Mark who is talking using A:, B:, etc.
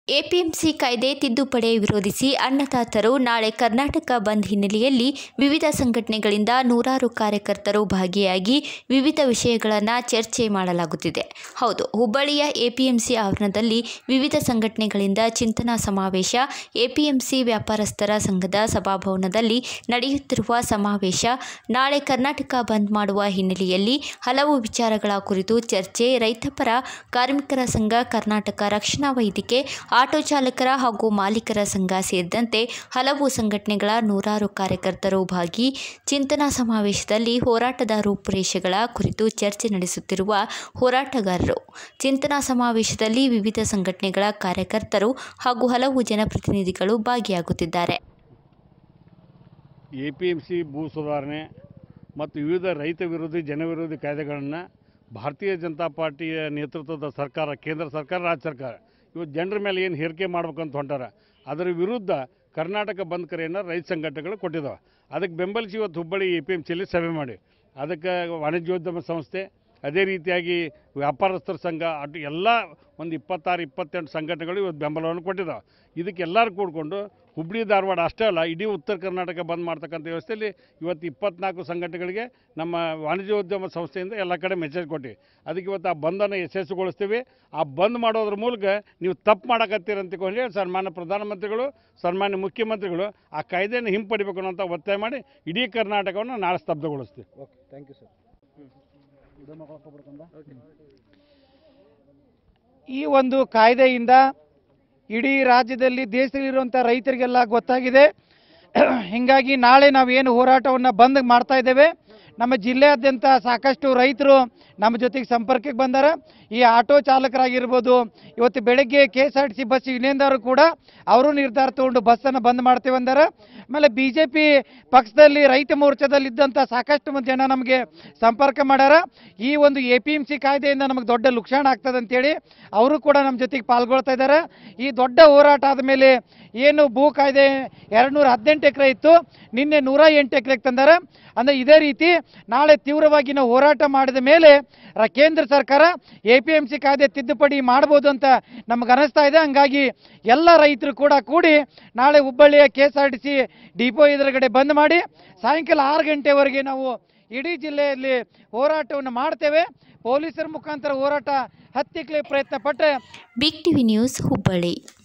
A: APMC ಕಾಯ್ದೆ ತಿದ್ದುಪಡಿ ವಿರೋಧಿಸಿ ಅನ್ನದಾತರು ನಾಳೆ ಕರ್ನಾಟಕ ಬಂದ್ ಹಿನ್ನೆಲೆಯಲ್ಲಿ ವಿವಿಧ ಸಂಘಟನೆಗಳಿಂದ ನೂರಾರು ಕಾರ್ಯಕರ್ತರು ಭಾಗಿಯಾಗಿ ವಿವಿಧ ವಿಷಯಗಳನ್ನು ಚರ್ಚೆ ಮಾಡಲಾಗುತ್ತಿದೆ. ಹೌದು, ಹುಬ್ಬಳ್ಳಿಯ ಎಪಿಎಂಸಿ ಆವರಣದಲ್ಲಿ ವಿವಿಧ ಸಂಘಟನೆಗಳಿಂದ ಚಿಂತನಾ ಸಮಾವೇಶ. ಎಪಿಎಂಸಿ ವ್ಯಾಪಾರಸ್ಥರ ಸಂಘದ ಸಭಾಭವನದಲ್ಲಿ ನಡೆಯುತ್ತಿರುವ ಸಮಾವೇಶ ನಾಳೆ ಕರ್ನಾಟಕ ಬಂದ್ ಮಾಡುವ ಹಿನ್ನೆಲೆಯಲ್ಲಿ ಹಲವು ವಿಚಾರಗಳ ಕುರಿತು ಚರ್ಚೆ. ರೈತಪರ ಕಾರ್ಮಿಕರ ಸಂಘ, ಕರ್ನಾಟಕ ರಕ್ಷಣಾ ವೇದಿಕೆ, ಆಟೋ ಚಾಲಕರ ಹಾಗೂ ಮಾಲೀಕರ ಸಂಘ ಸೇರಿದಂತೆ ಹಲವು ಸಂಘಟನೆಗಳ ನೂರಾರು ಕಾರ್ಯಕರ್ತರು ಭಾಗಿ ಚಿಂತನಾ ಸಮಾವೇಶದಲ್ಲಿ ಹೋರಾಟದ ರೂಪುರೇಷೆಗಳ ಕುರಿತು ಚರ್ಚೆ ನಡೆಸುತ್ತಿರುವ ಹೋರಾಟಗಾರರು. ಚಿಂತನಾ ಸಮಾವೇಶದಲ್ಲಿ ವಿವಿಧ ಸಂಘಟನೆಗಳ ಕಾರ್ಯಕರ್ತರು ಹಾಗೂ ಹಲವು ಜನಪ್ರತಿನಿಧಿಗಳು ಭಾಗಿಯಾಗುತ್ತಿದ್ದಾರೆ.
B: ಎಪಿಎಂಸಿ ಭೂ ಸುಧಾರಣೆ ಮತ್ತು ವಿವಿಧ ರೈತ ವಿರೋಧಿ ಜನವಿರೋಧಿ ಕಾಯ್ದೆಗಳನ್ನು ಭಾರತೀಯ ಜನತಾ ಪಾರ್ಟಿಯ ನೇತೃತ್ವದ ಸರ್ಕಾರ, ಕೇಂದ್ರ ಸರ್ಕಾರ, ರಾಜ್ಯ ಸರ್ಕಾರ ಇವತ್ತು ಜನರ ಮೇಲೆ ಏನು ಹೇರಿಕೆ ಮಾಡ್ಬೇಕಂತ ಹೊಂಟಾರ, ಅದರ ವಿರುದ್ಧ ಕರ್ನಾಟಕ ಬಂದ್ ಕರೆಯನ್ನು ರೈತ ಸಂಘಟನೆಗಳು ಕೊಟ್ಟಿದ್ದಾವೆ. ಅದಕ್ಕೆ ಬೆಂಬಲಿಸಿ ಇವತ್ತು ಹುಬ್ಬಳ್ಳಿ ಎಪಿಎಂಸಿಯಲ್ಲಿ ಸಭೆ ಮಾಡಿ ಅದಕ್ಕೆ ವಾಣಿಜ್ಯೋದ್ಯಮ ಸಂಸ್ಥೆ, ಅದೇ ರೀತಿಯಾಗಿ ವ್ಯಾಪಾರಸ್ಥರ ಸಂಘ, ಎಲ್ಲ ಒಂದು 26-28 ಸಂಘಟನೆಗಳು ಇವತ್ತು ಬೆಂಬಲವನ್ನು ಕೊಟ್ಟಿದ್ದಾವೆ. ಇದಕ್ಕೆ ಎಲ್ಲರೂ ಕೂಡಿಕೊಂಡು ಹುಬ್ಬಳ್ಳಿ ಧಾರವಾಡ ಅಷ್ಟೇ ಅಲ್ಲ, ಇಡೀ ಉತ್ತರ ಕರ್ನಾಟಕ ಬಂದ್ ಮಾಡ್ತಕ್ಕಂಥ ವ್ಯವಸ್ಥೆಯಲ್ಲಿ ಇವತ್ತು 24 ಸಂಘಟನೆಗಳಿಗೆ ನಮ್ಮ ವಾಣಿಜ್ಯೋದ್ಯಮ ಸಂಸ್ಥೆಯಿಂದ ಎಲ್ಲ ಕಡೆ ಮೆಸೇಜ್ ಕೊಟ್ಟಿವಿ. ಅದಕ್ಕೆ ಇವತ್ತು ಆ ಬಂದನ್ನು ಯಶಸ್ವಿಗೊಳಿಸ್ತೀವಿ. ಆ ಬಂದ್ ಮಾಡೋದ್ರ ಮೂಲಕ ನೀವು ತಪ್ಪು ಮಾಡಕತ್ತೀರಂತ ಹೇಳಿ ಸನ್ಮಾನ್ಯ ಪ್ರಧಾನಮಂತ್ರಿಗಳು, ಸನ್ಮಾನ್ಯ ಮುಖ್ಯಮಂತ್ರಿಗಳು ಆ ಕಾಯ್ದೆಯನ್ನು ಹಿಂಪಡಿಬೇಕು ಅಂತ ಒತ್ತಾಯ ಮಾಡಿ ಇಡೀ ಕರ್ನಾಟಕವನ್ನು ನಾಳೆ ಸ್ತಬ್ಧಗೊಳಿಸ್ತೀವಿ.
C: Okay, thank you sir.
D: ಈ ಒಂದು ಕಾಯ್ದೆಯಿಂದ ಇಡೀ ರಾಜ್ಯದಲ್ಲಿ, ದೇಶದಲ್ಲಿರುವಂಥ ರೈತರಿಗೆಲ್ಲ ಗೊತ್ತಾಗಿದೆ. ಹೀಗಾಗಿ ನಾಳೆ ನಾವೇನು ಹೋರಾಟವನ್ನು ಬಂದ್ ಮಾಡ್ತಾ ಇದ್ದೇವೆ, ನಮ್ಮ ಜಿಲ್ಲೆಯಾದ್ಯಂತ ಸಾಕಷ್ಟು ರೈತರು ನಮ್ಮ ಜೊತೆಗೆ ಸಂಪರ್ಕಕ್ಕೆ ಬಂದಾರ. ಈ ಆಟೋ ಚಾಲಕರಾಗಿರ್ಬೋದು, ಇವತ್ತು ಬೆಳಗ್ಗೆ KSRTC ಬಸ್ ಯೂನಿಯನ್ದವರು ಕೂಡ ಅವರು ನಿರ್ಧಾರ ತಗೊಂಡು ಬಸ್ಸನ್ನು ಬಂದ್ ಮಾಡ್ತೇವೆ ಅಂದಾರ. ಆಮೇಲೆ BJP ಪಕ್ಷದಲ್ಲಿ ರೈತ ಮೋರ್ಚಾದಲ್ಲಿದ್ದಂಥ ಸಾಕಷ್ಟು ಮಂದಿ ಜನ ನಮಗೆ ಸಂಪರ್ಕ ಮಾಡ್ಯಾರ. ಈ ಒಂದು APMC ಕಾಯ್ದೆಯಿಂದ ನಮಗೆ ದೊಡ್ಡ ಲುಕ್ಷಾಣ ಆಗ್ತದೆ ಅಂತೇಳಿ ಅವರು ಕೂಡ ನಮ್ಮ ಜೊತೆಗೆ ಪಾಲ್ಗೊಳ್ತಾ ಇದ್ದಾರೆ. ಈ ದೊಡ್ಡ ಹೋರಾಟ ಆದಮೇಲೆ ಏನು ಭೂ ಕಾಯ್ದೆ 218 ಎಕರೆ ಇತ್ತು, ನಿನ್ನೆ 108 ಎಕರೆಗೆ ತಂದಾರೆ. ಅಂದರೆ ಇದೇ ರೀತಿ ನಾಳೆ ತೀವ್ರವಾಗಿ ನಾವು ಹೋರಾಟ ಮಾಡಿದ ಮೇಲೆ ಕೇಂದ್ರ ಸರ್ಕಾರ APMC ಕಾಯ್ದೆ ತಿದ್ದುಪಡಿ ಮಾಡ್ಬೋದು ಅಂತ ನಮಗೆ ಅನಿಸ್ತಾ ಇದೆ. ಹಂಗಾಗಿ ಎಲ್ಲ ರೈತರು ಕೂಡ ಕೂಡಿ ನಾಳೆ ಹುಬ್ಬಳ್ಳಿಯ KSRTC ಡಿಪೋ ಎದುರುಗಡೆ ಬಂದ್ ಮಾಡಿ ಸಾಯಂಕಾಲ 6 ಗಂಟೆವರೆಗೆ ನಾವು ಇಡೀ ಜಿಲ್ಲೆಯಲ್ಲಿ ಹೋರಾಟವನ್ನು ಮಾಡ್ತೇವೆ. ಪೊಲೀಸರ ಮುಖಾಂತರ ಹೋರಾಟ ಹತ್ತಿಕ್ಕಲಿಕ್ಕೆ ಪ್ರಯತ್ನ ಪಟ್ಟರೆ.
A: Big TV news Hubballi.